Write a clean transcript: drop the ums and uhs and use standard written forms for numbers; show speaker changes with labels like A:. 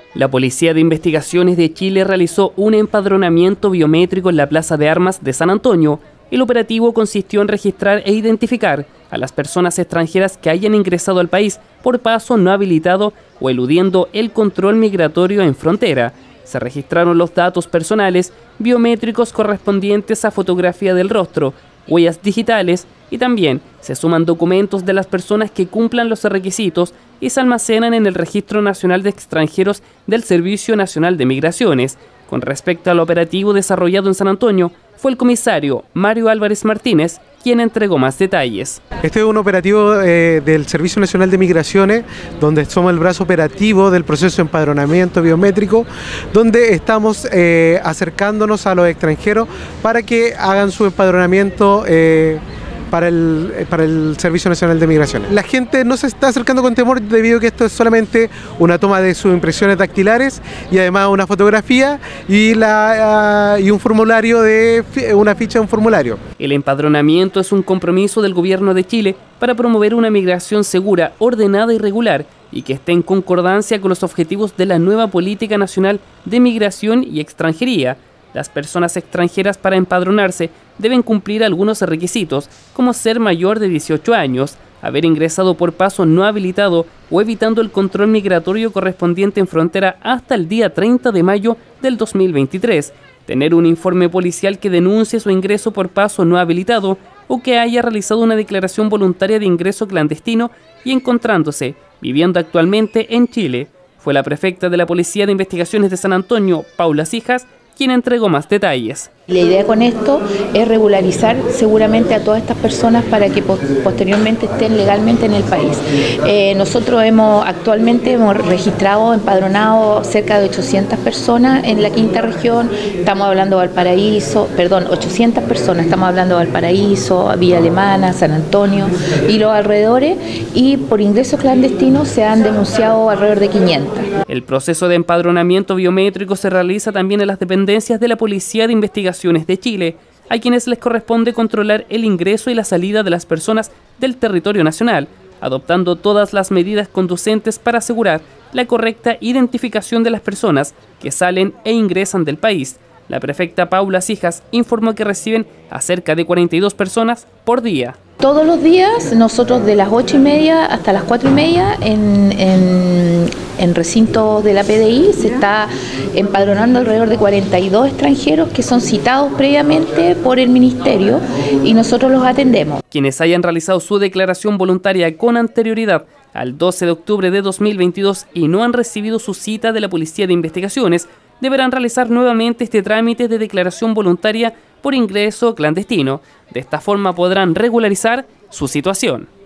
A: La Policía de Investigaciones de Chile realizó un empadronamiento biométrico en la Plaza de Armas de San Antonio. El operativo consistió en registrar e identificar a las personas extranjeras que hayan ingresado al país por paso no habilitado o eludiendo el control migratorio en frontera. Se registraron los datos personales biométricos correspondientes a fotografía del rostro, huellas digitales y también se suman documentos de las personas que cumplan los requisitos y se almacenan en el Registro Nacional de Extranjeros del Servicio Nacional de Migraciones. Con respecto al operativo desarrollado en San Antonio, fue el comisario Mario Álvarez Martínez quien entregó más detalles.
B: Este es un operativo del Servicio Nacional de Migraciones, donde somos el brazo operativo del proceso de empadronamiento biométrico, donde estamos acercándonos a los extranjeros para que hagan su empadronamiento para el Servicio Nacional de Migraciones. La gente no se está acercando con temor debido a que esto es solamente una toma de sus impresiones dactilares y además una fotografía y un formulario una ficha de un formulario.
A: El empadronamiento es un compromiso del Gobierno de Chile para promover una migración segura, ordenada y regular y que esté en concordancia con los objetivos de la nueva Política Nacional de Migración y Extranjería. Las personas extranjeras para empadronarse deben cumplir algunos requisitos, como ser mayor de 18 años, haber ingresado por paso no habilitado o evitando el control migratorio correspondiente en frontera hasta el día 30 de mayo del 2023, tener un informe policial que denuncie su ingreso por paso no habilitado o que haya realizado una declaración voluntaria de ingreso clandestino y encontrándose viviendo actualmente en Chile. Fue la prefecta de la Policía de Investigaciones de San Antonio, Paula Cijas, quien entregó más detalles.
C: La idea con esto es regularizar seguramente a todas estas personas para que posteriormente estén legalmente en el país. Nosotros actualmente hemos registrado, empadronado cerca de 800 personas en la quinta región, estamos hablando de Valparaíso, 800 personas, estamos hablando de Valparaíso, Villa Alemana, San Antonio y los alrededores, y por ingresos clandestinos se han denunciado alrededor de 500.
A: El proceso de empadronamiento biométrico se realiza también en las dependencias de la Policía de Investigaciones de Chile, a quienes les corresponde controlar el ingreso y la salida de las personas del territorio nacional, adoptando todas las medidas conducentes para asegurar la correcta identificación de las personas que salen e ingresan del país. La prefecta Paula Cijas informó que reciben a cerca de 42 personas por día.
C: Todos los días, nosotros de las 8:30 hasta las 4:30 en recintos de la PDI se está empadronando alrededor de 42 extranjeros que son citados previamente por el Ministerio y nosotros los atendemos.
A: Quienes hayan realizado su declaración voluntaria con anterioridad al 12 de octubre de 2022 y no han recibido su cita de la Policía de Investigaciones, deberán realizar nuevamente este trámite de declaración voluntaria por ingreso clandestino. De esta forma podrán regularizar su situación.